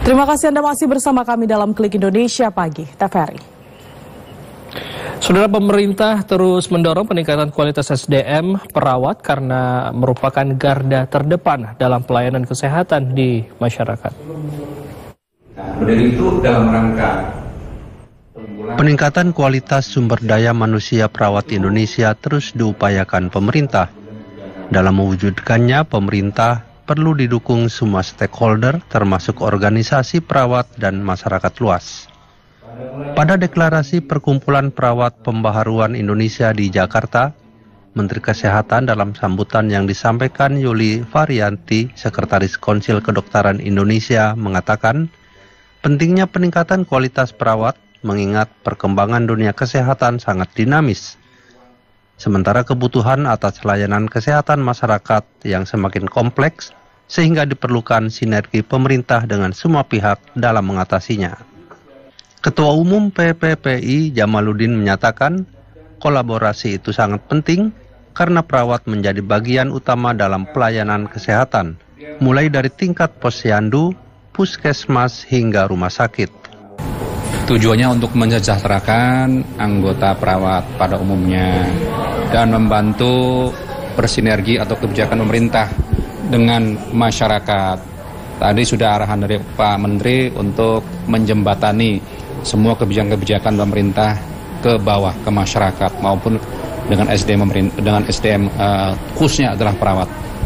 Terima kasih Anda masih bersama kami dalam Klik Indonesia Pagi, TVRI. Saudara, pemerintah terus mendorong peningkatan kualitas SDM perawat karena merupakan garda terdepan dalam pelayanan kesehatan di masyarakat. Dari itu dalam rangka peningkatan kualitas sumber daya manusia perawat Indonesia terus diupayakan pemerintah. Dalam mewujudkannya, pemerintah perlu didukung semua stakeholder termasuk organisasi perawat dan masyarakat luas. Pada deklarasi Perkumpulan Perawat Pembaharuan Indonesia di Jakarta, Menteri Kesehatan dalam sambutan yang disampaikan Yuli Varianti, Sekretaris Konsil Kedokteran Indonesia, mengatakan pentingnya peningkatan kualitas perawat mengingat perkembangan dunia kesehatan sangat dinamis. Sementara kebutuhan atas layanan kesehatan masyarakat yang semakin kompleks, sehingga diperlukan sinergi pemerintah dengan semua pihak dalam mengatasinya. Ketua Umum PPPI Jamaluddin menyatakan, kolaborasi itu sangat penting karena perawat menjadi bagian utama dalam pelayanan kesehatan, mulai dari tingkat posyandu, puskesmas hingga rumah sakit. tujuannya untuk mensejahterakan anggota perawat pada umumnya dan membantu bersinergi atau kebijakan pemerintah dengan masyarakat. Tadi sudah arahan dari Pak Menteri untuk menjembatani semua kebijakan-kebijakan pemerintah ke bawah, ke masyarakat maupun dengan SDM khususnya adalah perawat.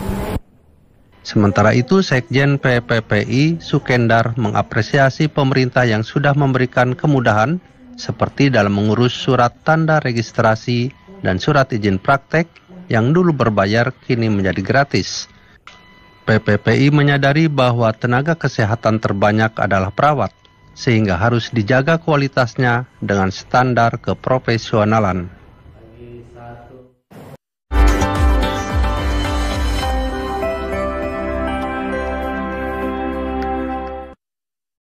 Sementara itu, Sekjen PPPI Sukendar mengapresiasi pemerintah yang sudah memberikan kemudahan seperti dalam mengurus surat tanda registrasi dan surat izin praktek yang dulu berbayar kini menjadi gratis. PPPI menyadari bahwa tenaga kesehatan terbanyak adalah perawat, sehingga harus dijaga kualitasnya dengan standar keprofesionalan.